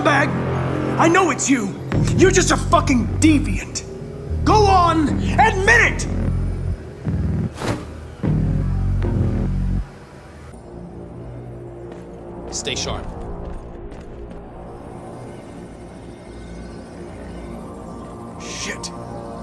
scumbag! I know it's you! You're just a fucking deviant! Go on, admit it! Stay sharp. Shit.